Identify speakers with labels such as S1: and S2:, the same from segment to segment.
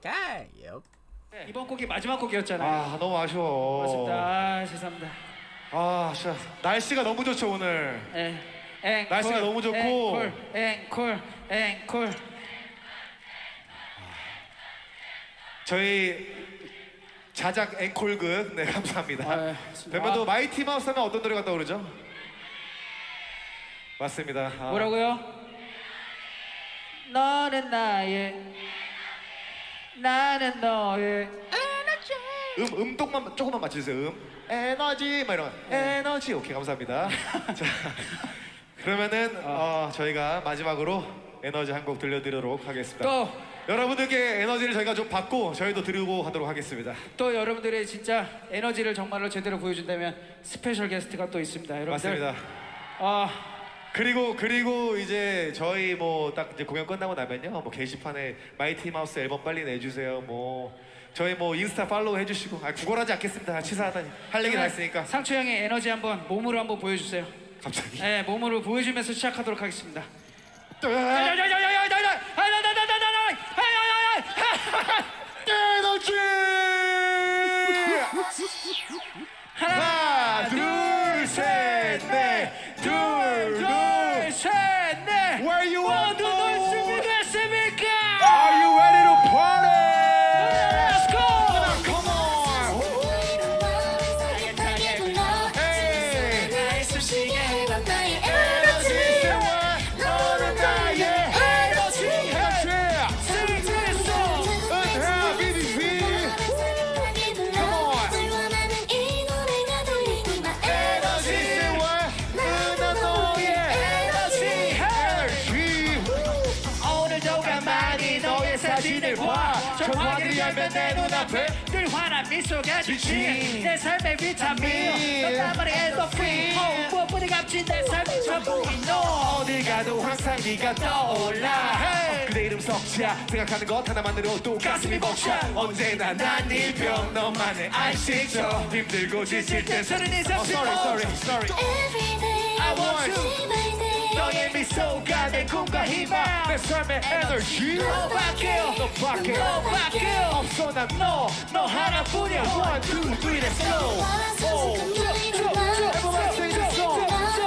S1: 오케이.
S2: 네. 이번 곡이 마지막 곡이었잖아요.
S3: 아 너무 아쉬워.
S2: 맞습니다. 아, 죄송합니다.
S3: 아 진짜 날씨가 너무 좋죠 오늘.
S2: 앵콜,
S3: 날씨가 너무 좋고.
S2: 앵콜.
S3: 저희 자작 앵콜극 네 감사합니다.
S2: 아,
S3: 멤버도 마이티 마우스 하면 어떤 노래가 떠오르죠? 맞습니다.
S2: 뭐라고요? 너는 나의, 나는 너의
S3: 음동만 조금만 맞춰주세요. 에너지 막 이런 에너지. 오케이 감사합니다. 자 그러면은 저희가 마지막으로 에너지 한 곡 들려드리도록 하겠습니다.
S2: 또
S3: 여러분들께 에너지를 저희가 좀 받고 저희도 드리고 하도록 하겠습니다.
S2: 또 여러분들의 진짜 에너지를 정말로 제대로 보여준다면 스페셜 게스트가 또 있습니다. 여러분들.
S3: 맞습니다. 그리고 이제 저희 뭐 딱 이제 공연 끝나고 나면요 뭐 게시판에 마이티 마우스 앨범 빨리 내주세요. 뭐 저희 뭐 인스타 팔로우 해주시고 구걸하지 않겠습니다. 치사하다니 할 얘기 다 했으니까.
S2: 상추 형의 에너지 한번 몸으로 한번 보여주세요.
S3: 갑자기?
S2: 네, 몸으로 보여주면서 시작하도록 하겠습니다.
S3: 에너지! 하나, 둘, 셋, 넷, 둘, 셋, 넷. Where you want to go?
S2: 준비됐습니까?
S3: Are you ready to party?
S2: Let's go!
S3: Come on! Hey! 너는 나의 에너지! EUNHA, VIVIZ! Come on! 에너지! 은하 너의 에너지!
S2: 오늘도 가만히 너의 사진을 봐. 전화기를 열면 내 눈앞에 늘 환한 미소가 지친 내 삶의 비타민. 너 나만의 엔도핀. 무엇보다 값진 내 삶의 전부인 너.
S3: 어딜 가도 항상 네가 떠올라. 그대 이름 석자 생각하는 것 하나만으로도 가슴이 벅차. 언제나 난 일병 너만의 안식처. 힘들고 지칠 때
S2: 서른 이상
S3: sorry
S2: I want you.
S3: 너의 미소가 내 꿈과 희망. 내 삶의 에너지.
S2: 너밖에
S3: 없어 난 너 하나뿐이야. One, two, three, let's go. Everybody sing this song.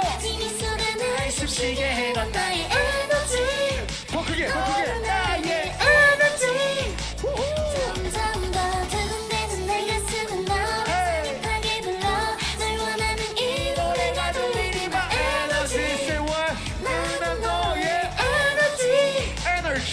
S2: 숨쉬게 해넌 나의 에너지.
S3: 더 크게
S2: 나의
S4: 에너지. 점점 더 두근대는 내 가슴은 너 상냥하게 불러. 널 원하는 이 노래가 들리니 my
S3: 에너지. Say what? 난 너의 에너지.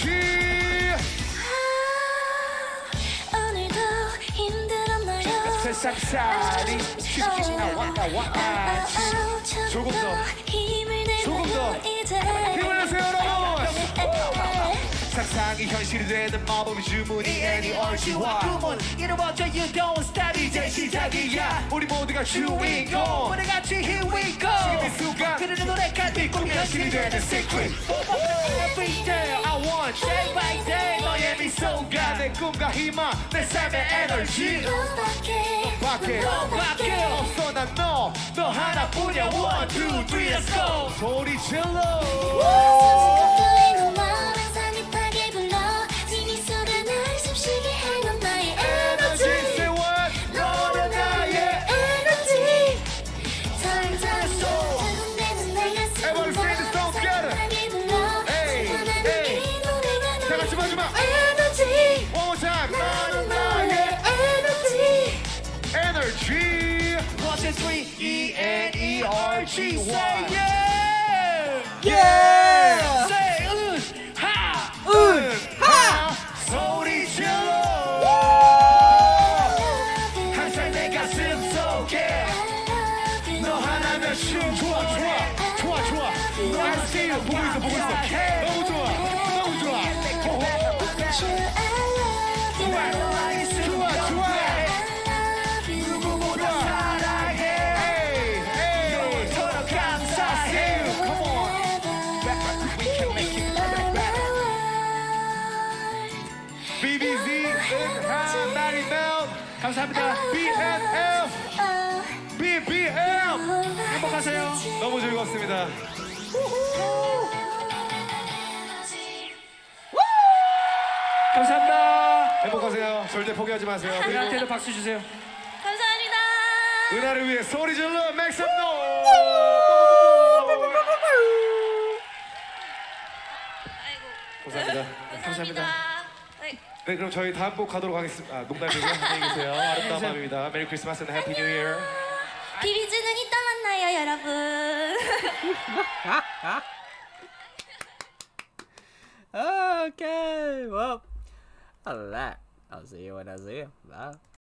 S4: 오늘도 힘들었나요?
S3: 세상살이 쉽지 않지. 조금 더
S4: 힘을 내요 이제.
S3: 힘을 내세요 여러분. 상상이 현실이 되는 마법의 주문이 애니 얼씨와
S2: 꿈은 이루어져 you don't stop 이제 시작이야.
S3: 우리 모두가 주인공.
S2: 우리 같이 here we go.
S3: 지금 이 순간
S2: 그러는 노래까지 꿈이 현실이 되는 secret. Every day I want day by day 너의 미소가
S3: 내 꿈과 희망 내 삶의 에너지.
S4: 너밖에
S3: 없어 난 너 하나뿐이야. One, two, three, let's go. 소리 질러.
S4: 에너지.
S3: Say what? 너는 나의
S4: 에너지.
S3: Everybody sing this song together. Hey. 다 같이 마지막.
S4: 에너지.
S3: One more time.
S4: 너는 나의 에너지.
S3: Energy.
S2: 1, 2, 3 ENERG say yeah.
S3: Yeah.
S2: Say
S3: 은하. 소리 질러. 항상 내 가슴 속에 너 하나면 춤. 좋아. 너 알지? 보고 있어. 너무 좋아. 좋아.
S2: 누구보다 사랑해. 너처럼 감사해.
S3: Come on. We can make it better. VIVIZ, 은하, 나리멜.
S2: 감사합니다.
S3: B.N.F. BBM.
S2: 행복하세요.
S3: 너무 즐거웠습니다.
S2: 감사합니다.
S3: 행복하세요. 절대 포기하지 마세요.
S2: 은하한테도
S3: 그리고
S2: 박수 주세요.
S4: 감사합니다.
S3: 은하를 위해 소리 질러 make some noise. 감사합니다.
S4: 감사합니다.
S3: 네, 그럼 저희 다음 곡 가도록 하겠습니다. 농담이고요. 안녕히 계세요. 아름다운 밤입니다. 메리 크리스마스 and 해피 뉴 이어.
S4: 비비즈는 이따 만나요, 여러분.
S1: Okay, well, other than that, I'll see you when I see you. Bye.